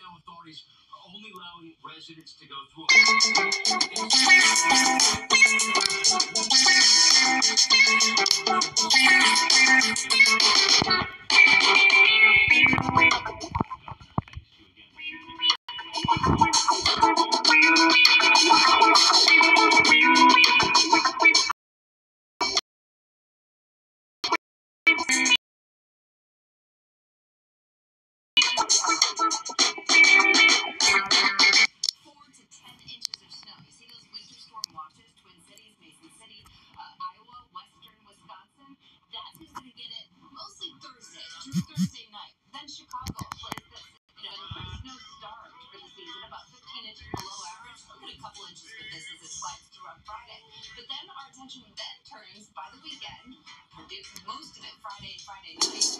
now authorities are only allowing residents to go through. Thursday night. Then Chicago plays this. Pretty snow-starved for the season, about 15 inches below average. Look at a couple inches with this as it slides through on Friday. But then our attention then turns by the weekend. Most of it Friday night.